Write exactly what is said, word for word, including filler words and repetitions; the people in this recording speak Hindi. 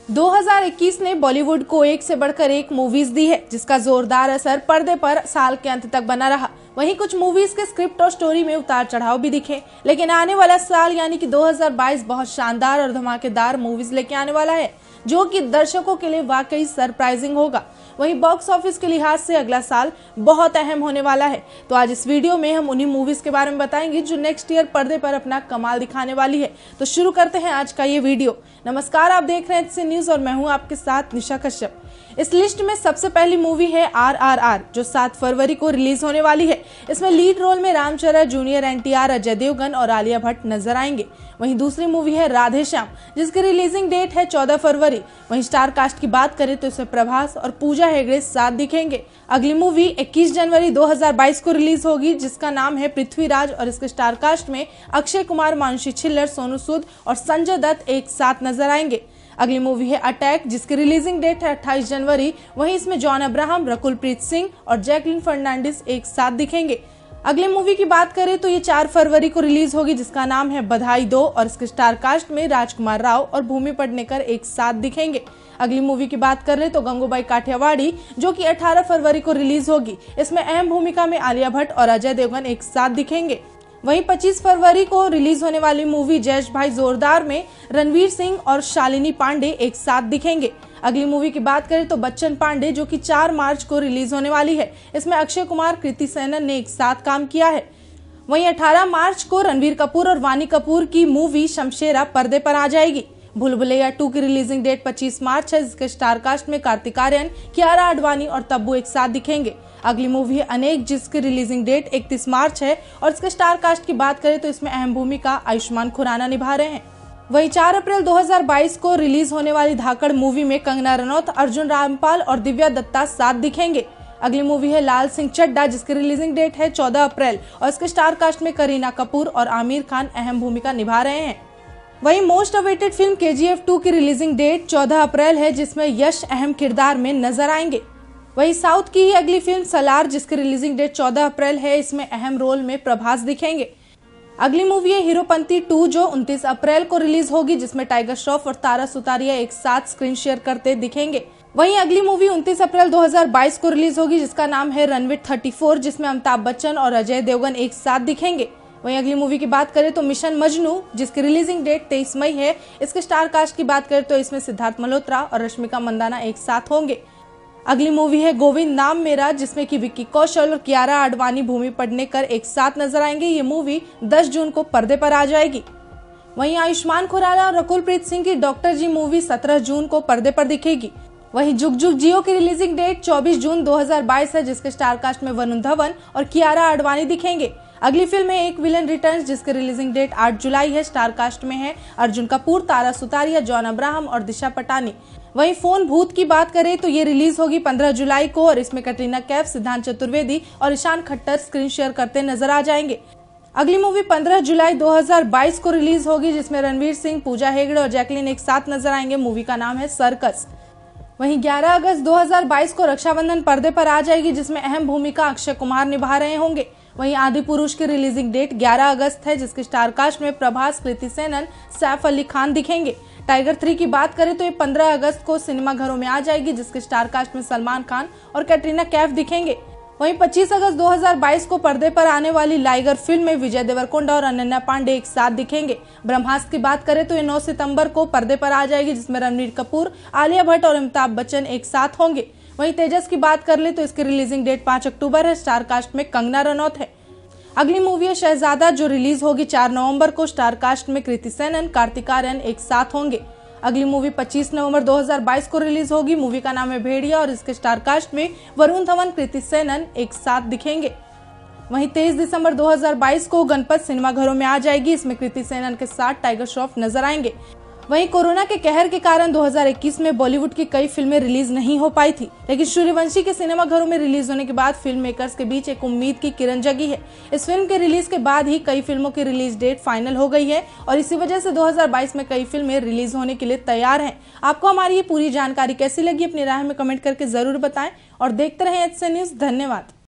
दो हज़ार इक्कीस ने बॉलीवुड को एक से बढ़कर एक मूवीज दी है, जिसका जोरदार असर पर्दे पर साल के अंत तक बना रहा। वहीं कुछ मूवीज के स्क्रिप्ट और स्टोरी में उतार चढ़ाव भी दिखे, लेकिन आने वाला साल यानी कि दो हज़ार बाईस बहुत शानदार और धमाकेदार मूवीज लेके आने वाला है, जो कि दर्शकों के लिए वाकई सरप्राइजिंग होगा। वहीं बॉक्स ऑफिस के लिहाज से अगला साल बहुत अहम होने वाला है। तो आज इस वीडियो में हम उन्हीं मूवीज के बारे में बताएंगे जो नेक्स्ट ईयर पर्दे पर अपना कमाल दिखाने वाली है। तो शुरू करते हैं आज का ये वीडियो। नमस्कार, आप देख रहे हैं टीएमसी न्यूज और मैं हूं आपके साथ निशा कश्यप। इस लिस्ट में सबसे पहली मूवी है आर आर आर, जो सात फरवरी को रिलीज होने वाली है। इसमें लीड रोल में Ramcharan, junior N T R, Ajay Devgan और आलिया भट्ट नजर आएंगे। वहीं दूसरी मूवी है राधे श्याम, जिसकी रिलीजिंग डेट है चौदह फरवरी। वहीं स्टार कास्ट की बात करें तो इसमें प्रभास और पूजा हेगड़े साथ दिखेंगे। अगली मूवी इक्कीस जनवरी दो हज़ार बाईस को रिलीज होगी, जिसका नाम है पृथ्वीराज और इसके स्टार कास्ट में अक्षय कुमार, मानुषी छिल्लर, सोनू सूद और संजय दत्त एक साथ नजर आएंगे। अगली मूवी है अटैक, जिसकी रिलीजिंग डेट है अट्ठाईस जनवरी। वहीं इसमें जॉन अब्राहम, रकुलप्रीत सिंह और जैकलिन फर्नांडिस एक साथ दिखेंगे। अगली मूवी की बात करें तो ये चार फरवरी को रिलीज होगी, जिसका नाम है बधाई दो और इसके स्टार कास्ट में राजकुमार राव और भूमि पेडनेकर एक साथ दिखेंगे। अगली मूवी की बात कर ले तो गंगूबाई काठियावाड़ी, जो कि अठारह फरवरी को रिलीज होगी। इसमें अहम भूमिका में आलिया भट्ट और अजय देवगन एक साथ दिखेंगे। वहीं पच्चीस फरवरी को रिलीज होने वाली मूवी जयेश भाई जोरदार में रणवीर सिंह और शालिनी पांडे एक साथ दिखेंगे। अगली मूवी की बात करें तो बच्चन पांडे, जो कि चार मार्च को रिलीज होने वाली है। इसमें अक्षय कुमार, कृति सेनन ने एक साथ काम किया है। वहीं अठारह मार्च को रणबीर कपूर और वानी कपूर की मूवी शमशेरा पर्दे पर आ जाएगी। भूल भुलैया टू की रिलीजिंग डेट पच्चीस मार्च है, जिसके स्टार कास्ट में कार्तिक आर्यन, कियारा आडवाणी और तब्बू एक साथ दिखेंगे। अगली मूवी है अनेक, जिसकी रिलीजिंग डेट इकतीस मार्च है और इसके स्टार कास्ट की बात करें तो इसमें अहम भूमिका आयुष्मान खुराना निभा रहे हैं। वहीं चार अप्रैल दो हज़ार बाईस को रिलीज होने वाली धाकड़ मूवी में कंगना रनौत, अर्जुन रामपाल और दिव्या दत्ता साथ दिखेंगे। अगली मूवी है लाल सिंह चड्ढा, जिसकी रिलीजिंग डेट है चौदह अप्रैल और इसके स्टार कास्ट में करीना कपूर और आमिर खान अहम भूमिका निभा रहे हैं। वहीं मोस्ट अवेटेड फिल्म के जी एफ टू की रिलीजिंग डेट चौदह अप्रैल है, जिसमें यश अहम किरदार में नजर आएंगे। वहीं साउथ की ही अगली फिल्म सलार, जिसकी रिलीजिंग डेट चौदह अप्रैल है, इसमें अहम रोल में प्रभास दिखेंगे। अगली मूवी है हीरोपंती टू, जो उनतीस अप्रैल को रिलीज होगी, जिसमें टाइगर श्रॉफ और तारा सुतारिया एक साथ स्क्रीन शेयर करते दिखेंगे। वहीं अगली मूवी उनतीस अप्रैल दो हज़ार बाईस को रिलीज होगी, जिसका नाम है रणवीर चौंतीस, जिसमें अमिताभ बच्चन और अजय देवगन एक साथ दिखेंगे। वहीं अगली मूवी की बात करें तो मिशन मजनू, जिसकी रिलीजिंग डेट तेईस मई है। इसके स्टार कास्ट की बात करें तो इसमें सिद्धार्थ मल्होत्रा और रश्मिका मंदाना एक साथ होंगे। अगली मूवी है गोविंद नाम मेरा, जिसमें कि विक्की कौशल और कियारा आडवाणी, भूमि पेडनेकर एक साथ नजर आएंगे। ये मूवी दस जून को पर्दे पर आ जाएगी। वहीं आयुष्मान खुराना और रकुलप्रीत सिंह की डॉक्टर जी मूवी सत्रह जून को पर्दे पर दिखेगी। वहीं जुग जुग जियो की रिलीजिंग डेट चौबीस जून दो हज़ार बाईस है, जिसके स्टार कास्ट में वरुण धवन और कियारा आडवाणी दिखेंगे। अगली फिल्म है एक विलन रिटर्न्स, जिसकी रिलीजिंग डेट आठ जुलाई है। स्टार कास्ट में है अर्जुन कपूर, तारा सुतारिया, जॉन अब्राहम और दिशा पटानी। वहीं फोन भूत की बात करें तो ये रिलीज होगी पंद्रह जुलाई को और इसमें कटरीना कैफ, सिद्धांत चतुर्वेदी और ईशान खट्टर स्क्रीन शेयर करते नजर आ जाएंगे। अगली मूवी पंद्रह जुलाई दो हज़ार बाईस को रिलीज होगी, जिसमें रणवीर सिंह, पूजा हेगड़े और जैकलिन एक साथ नजर आएंगे। मूवी का नाम है सर्कस। वहीं ग्यारह अगस्त दो हज़ार बाईस को रक्षाबंधन पर्दे पर आ जाएगी, जिसमें अहम भूमिका अक्षय कुमार निभा रहे होंगे। वहीं आदि पुरुष की रिलीजिंग डेट ग्यारह अगस्त है, जिसके स्टार कास्ट में प्रभास, कृति सेनन, सैफ अली खान दिखेंगे। टाइगर थ्री की बात करें तो ये पंद्रह अगस्त को सिनेमा घरों में आ जाएगी, जिसके स्टार कास्ट में सलमान खान और कैटरीना कैफ दिखेंगे। वहीं पच्चीस अगस्त दो हज़ार बाईस को पर्दे पर आने वाली लाइगर फिल्म में विजय देवरकोंडा और अनन्या पांडे एक साथ दिखेंगे। ब्रह्मास्त्र की बात करें तो ये नौ सितंबर को पर्दे पर आ जाएगी, जिसमें रणबीर कपूर, आलिया भट्ट और अमिताभ बच्चन एक साथ होंगे। वहीं तेजस की बात कर ले तो इसकी रिलीजिंग डेट पांच अक्टूबर है। स्टार कास्ट में कंगना रनौत है। अगली मूवी है शहजादा, जो रिलीज होगी चार नवंबर को। स्टार कास्ट में कृति सेनन, कार्तिक आर्यन एक साथ होंगे। अगली मूवी पच्चीस नवंबर दो हज़ार बाईस को रिलीज होगी। मूवी का नाम है भेड़िया और इसके स्टार कास्ट में वरुण धवन, कृति सेनन एक साथ दिखेंगे। वहीं तेईस दिसंबर दो हज़ार बाईस को गणपत सिनेमा घरों में आ जाएगी। इसमें कृति सेनन के साथ टाइगर श्रॉफ नजर आएंगे। वहीं कोरोना के कहर के कारण दो हज़ार इक्कीस में बॉलीवुड की कई फिल्में रिलीज नहीं हो पाई थी, लेकिन सूर्यवंशी के सिनेमा घरों में रिलीज होने के बाद फिल्म मेकर्स के बीच एक उम्मीद की किरण जगी है। इस फिल्म के रिलीज के बाद ही कई फिल्मों की रिलीज डेट फाइनल हो गई है और इसी वजह से दो हज़ार बाईस में कई फिल्में रिलीज होने के लिए तैयार हैं। आपको हमारी ये पूरी जानकारी कैसी लगी, अपनी राय में कमेंट करके जरूर बताएं और देखते रहें टीएमसी न्यूज। धन्यवाद।